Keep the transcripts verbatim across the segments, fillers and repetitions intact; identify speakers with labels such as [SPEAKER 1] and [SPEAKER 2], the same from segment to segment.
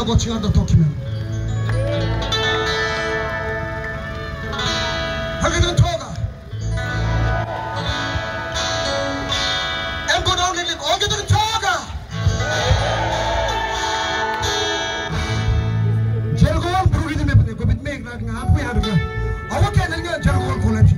[SPEAKER 1] the watching on the document. Hagen Toga. And go down and all get to the Toga. Jergo, Bruni, the go with make like a we have a our can get Jergo collection.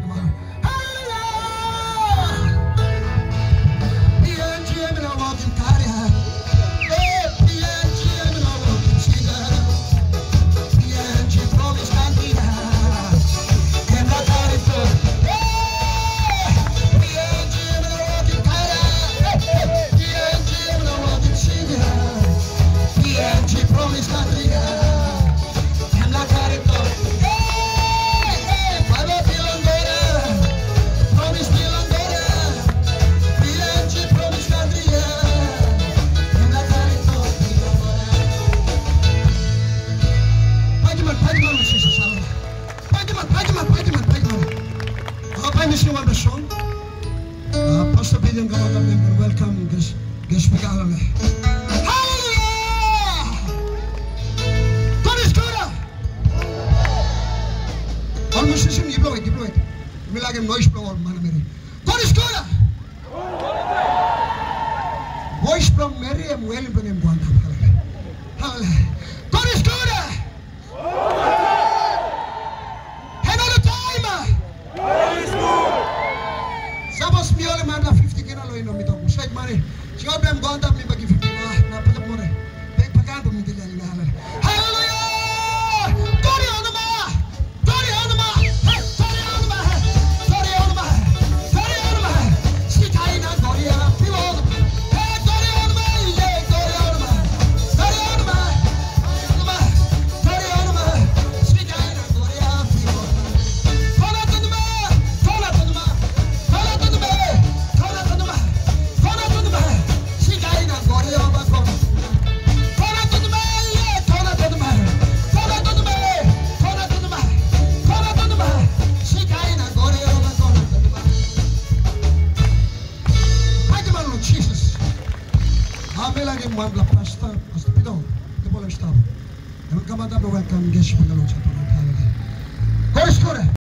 [SPEAKER 1] Pastor Bill and welcome guest guest speaker. Hallelujah! God is good. Almost system deploy deploy. Me like him noise blow man Mary. God is good. Voice from Mary and well from him one. Hallelujah. God is good. And all the time. God is good. Sabos mi ole manda fifty kina lo ino mito musay mani. Siya bem gonda mi bagi fifty na na patak mo re. Pag pagando mi dili na halal. Hallelujah! Tori on ma. Tori on ma. Tori on ma. Tori on ma. Tori on ma. Sitai na tori ala pilo. Hey tori on ma. Yeah tori on ma. Tori on ma. Tori on ma. Tori on ma. Sitai na tori ala pilo. Kona tunma. Kona tunma. One la pasta, pasta pidon, the bola stop. And we come out of the welcome guest.